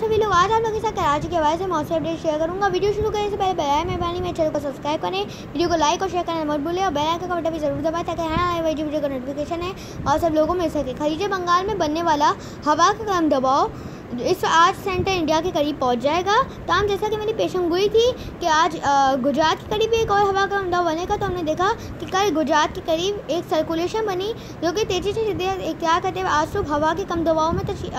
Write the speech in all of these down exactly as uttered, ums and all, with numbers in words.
सभी लोग, आज आप लोगों के साथ कराची के हवाले से मौसम अपडेट शेयर करूंगा। वीडियो शुरू करने से पहले बनाए मेहरबानी मेरे चैनल को सब्सक्राइब करें, वीडियो को लाइक और शेयर करना मत भूलें और बेल आइकन का बटन भी जरूर दबाएं ताकि हर आने वाली वीडियो का नोटिफिकेशन है और सब लोगों को मिल सके। खलीज बंगाल में बनने वाला हवा का कम दबाव इस आज सेंटर इंडिया के करीब पहुंच जाएगा। तमाम जैसा कि मेरी पेशेंगोई थी कि आज गुजरात के करीब एक और हवा का कम दबाव बनेगा, तो हमने देखा कि कल गुजरात के करीब एक सर्कुलेशन बनी जो कि तेज़ी से शिद्दत इख्तियार करते हुए आज सुबह हवा के कम दबाव में तो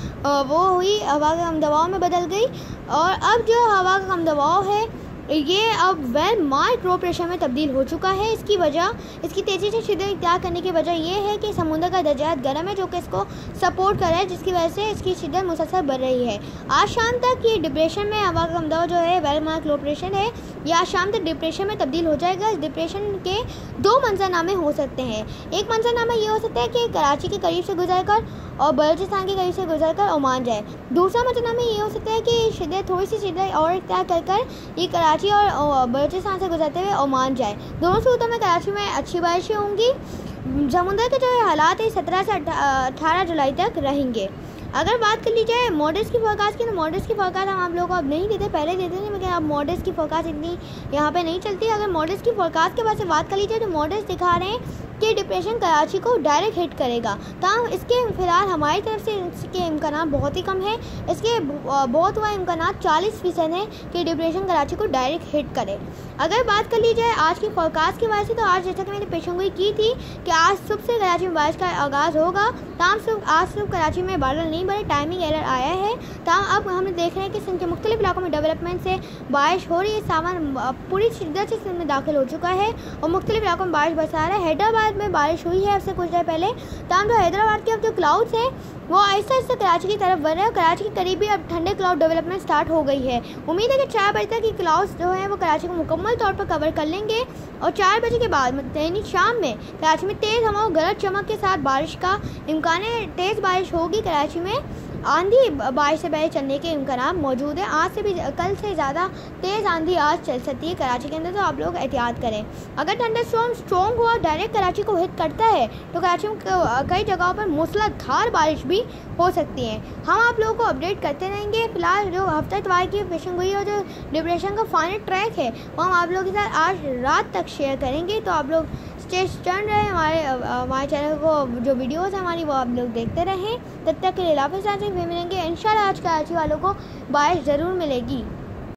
वो हुई, हवा के कम दबाव में बदल गई और अब जो हवा का कम दबाव है ये अब वेल मार्क्ड लो प्रेशर में तब्दील हो चुका है। इसकी वजह इसकी तेज़ी से शिद्दत इख्तियार करने की वजह यह है कि समुद्र का दर्जात गर्म है जो कि इसको सपोर्ट कर रहा है, जिसकी वजह से इसकी शिद्दत मुसलसल बढ़ रही है। आज शाम तक ये डिप्रेशन में हवा का कम दबाव जो है वेल मार्क्ड लो प्रेशर है, ये आज शाम तक डिप्रेशन में तब्दील हो जाएगा। इस डिप्रेशन के दो मंजरनामे हो सकते हैं। एक मंजरनामा ये हो सकता है कि कराची के करीब से गुजर कर और बलूचिस्तान के करीब से गुजर कर ओमान जाए। दूसरा मंजरनामा ये हो सकता है कि शिद्दत थोड़ी सी शिद्दत और इख्तियार कर कर ये कराची और बलूचिस्तान से गुजरते हुए ओमान जाए। दोनों सूरतों में कराची में अच्छी बारिशें होंगी। समुद्र के जो हालात है सत्रह से अठारह जुलाई तक रहेंगे। अगर बात कर ली जाए मॉडल्स की फोरकास्ट की, तो मॉडल्स की फोरकास्ट हम आप लोगों को अब नहीं देते, पहले देते थे, मगर अब मॉडल्स की फोरकास्ट इतनी यहाँ पे नहीं चलती। अगर मॉडल्स की फोरकास्ट के बारे में बात कर ली जाए तो मॉडल्स दिखा रहे हैं कि डिप्रेशन कराची को डायरेक्ट हिट करेगा। तमाम इसके फिलहाल हमारी तरफ से इसके इम्कान बहुत ही कम है। इसके बहुत हुआ इम्कान चालीस फीसद है कि डिप्रेशन कराची को डायरेक्ट हिट करे। अगर बात कर ली जाए आज की फोरकास्ट की वजह से, तो आज जैसा कि मैंने पेशेंगोई की थी कि आज सुबह से कराची में बारिश का आगाज़ होगा। तमाम सुबह आज सुबह कराची में बादल नहीं बने, टाइमिंग एरर आया है। तमाम अब हम देख रहे हैं कि सिंध के मुख्तलिफ इलाकों में डेवलपमेंट से बारिश हो रही है। सामान पूरी शिद्दत से सिंध में दाखिल हो चुका है और मुख्तलिफ इलाकों में बारिश बरसा रहा है। हैदराबाद में बारिश हुई है अब से कुछ देर पहले। तमाम जो हैदराबाद के अब जो क्लाउड्स हैं वो आहिस्ता आहिस्ता कराची की तरफ बढ़ रहे हैं और कराची के करीब भी अब ठंडे क्लाउड डेवलपमेंट स्टार्ट हो गई है। उम्मीद है कि चार बजे तक ये क्लाउड्स जो है वो कराची को मुकम्मल तौर पर कवर कर लेंगे और चार बजे के बाद दैनिक शाम में कराची में तेज़ हवा और गरज चमक के साथ बारिश का इम्कान है। तेज़ बारिश होगी कराची में, आंधी बारिश से पहले चलने के इम्कान मौजूद है। आज से भी कल से ज़्यादा तेज़ आंधी आज चल सकती है कराची के अंदर, तो आप लोग एहतियात करें। अगर थंडरस्टॉर्म स्ट्रॉन्ग हुआ डायरेक्ट कराची को हिट करता है तो कराची में कई जगहों पर मूसलाधार बारिश भी हो सकती है। हम आप लोगों को अपडेट करते रहेंगे। फिलहाल जो हफ्ता इतवार की पेशेंगोई और जो डिप्रेशन का फाइनल ट्रैक है वो हम आप लोगों के साथ आज रात तक शेयर करेंगे, तो आप लोग स्टे टर्न रहे हमारे हमारे चैनल को, जो वीडियोस हैं हमारी वो आप लोग देखते रहें। तब तक के लिए लाफिज़, फिर मिलेंगे इंशाल्लाह। आज कराची वालों को बारिश ज़रूर मिलेगी।